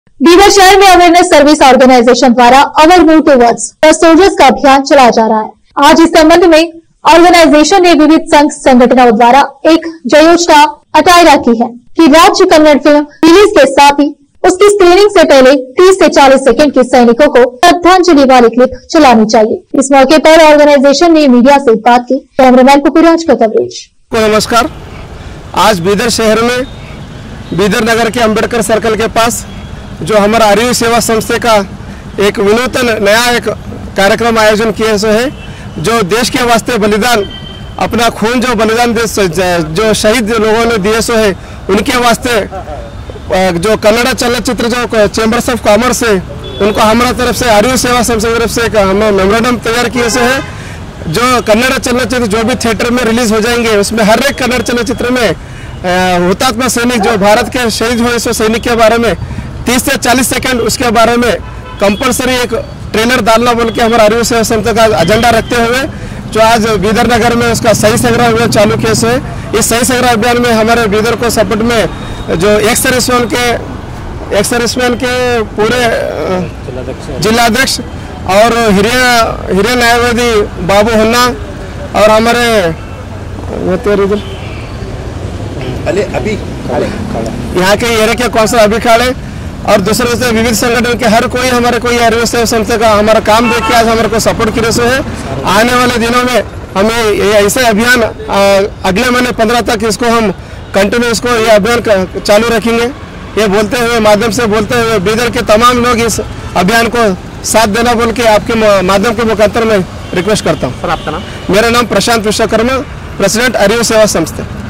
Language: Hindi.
बीदर शहर में अवेयरनेस सर्विस ऑर्गेनाइजेशन द्वारा our move towards the soldiers का अभियान चलाया जा रहा है। आज इस संबंध में ऑर्गेनाइजेशन ने विविध संघ संगठनों द्वारा एक जयोजना अटायरा की है कि राज्य कन्नड़ फिल्म रिलीज के साथ ही उसकी स्क्रीनिंग से पहले 30 से 40 सेकंड के सैनिकों को श्रद्धांजलि वाली क्लिप चलानी चाहिए। इस मौके पर ऑर्गेनाइजेशन ने मीडिया से बात की। कैमरामैन पुपीराज का कवरेज। नमस्कार। आज बीदर शहर में बीदर नगर के अंबेडकर सर्कल के पास जो हमारा आर्य सेवा संस्था का एक विनूतन नया एक कार्यक्रम आयोजन किया सो है, जो देश के वास्ते बलिदान अपना खून जो बलिदान जो शहीद लोगों ने दिए सो है, उनके वास्ते जो कन्नड़ चलचित्र जो चैम्बर्स ऑफ कॉमर्स है, उनको हमारा तरफ से आर्य सेवा संस्था की तरफ से हम मेमोरेंडम तैयार किए से है। जो कन्नड़ चलचित्र जो भी थिएटर में रिलीज हो जाएंगे, उसमें हर एक कन्नड़ चलचित्र में हुतात्मा सैनिक जो भारत के शहीद हुए सो सैनिक के बारे में 30 से 40 सेकंड उसके बारे में कंपलसरी एक ट्रेलर डालना बोल के हमारा आर्य सेवा संस्था का एजेंडा रखते हुए जो आज बीदर नगर में उसका सही संग्रह अभियान चालू किया से है। इस सही संग्रह अभियान में हमारे बीदर को सपोर्ट में जो एक्स सर्विसमैन के पूरे जिलाध्यक्ष और हिरिया न्यायवादी बाबू होन्ना और हमारे अभी यहाँ के एरिया के कौंसल अभी खाड़े और दूसरे से विविध संगठन के हर कोई हमारे कोई आर्य सेवा संस्था का हमारा काम देख के आज हमारे को सपोर्ट किए से है। आने वाले दिनों में हमें ऐसे अभियान अगले महीने 15 तक इसको हम कंटिन्यू इसको ये अभियान चालू रखेंगे। ये माध्यम से बोलते हुए बीदर के तमाम लोग इस अभियान को साथ देना बोल के आपके माध्यम के मुखांतर में रिक्वेस्ट करता हूँ। सर, आपका नाम? मेरा नाम प्रशांत विश्वकर्मा, प्रेसिडेंट आर्य सेवा संस्था।